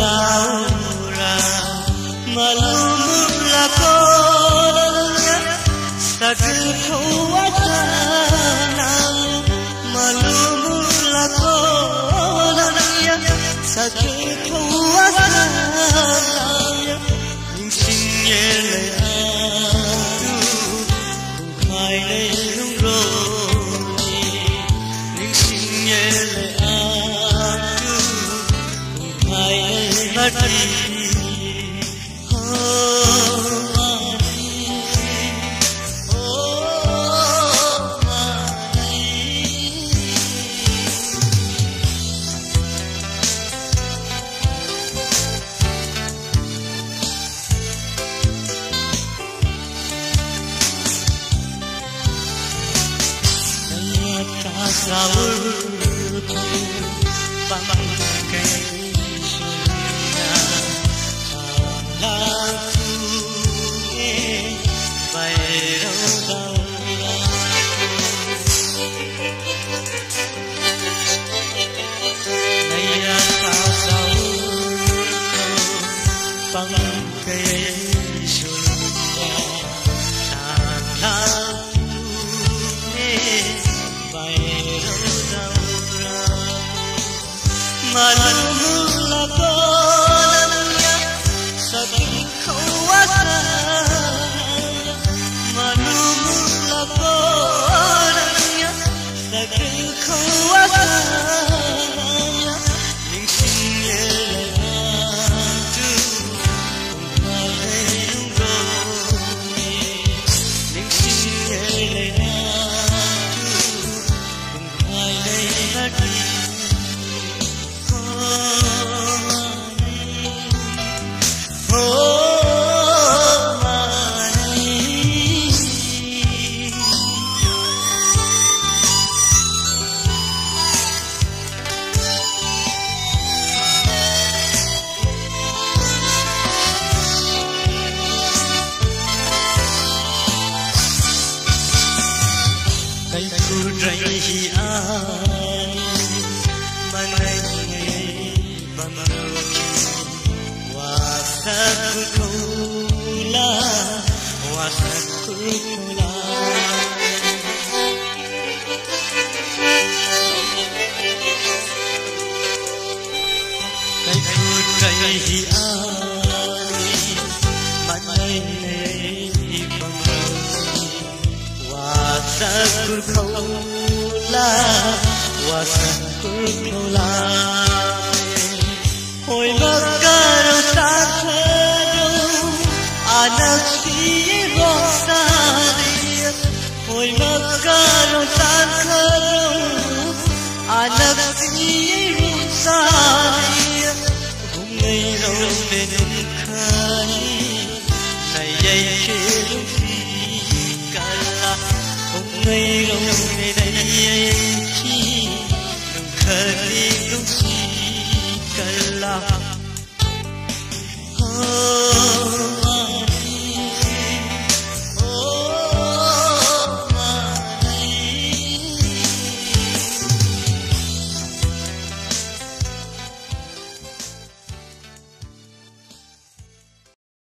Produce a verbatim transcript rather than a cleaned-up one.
laura malumula kolanya sakil kuwasana malumula kolanya sakil kuwasana ningsingye le adu khai le lung ro ningsingye le adu khai le mati Saurku bangkai sunya laku e bairo daura naya saurku bangkai sunya laku e malumula kolanya sakil kuwasana malumula kolanya sakil kuwasana ningsingye le adu khai lung ro ningsingye le adu khai le mati Kay kudray hian manay pamaroki wasak kula wasak kula kay kudray hian manay wasakur khawla wasakur khawla hoy magaro sakharo anak siye rosari hoy magaro sakharo anak siye rosari humnai rone khani nayai khelu ngày rong ngày đây chi nung khơi nung chi cala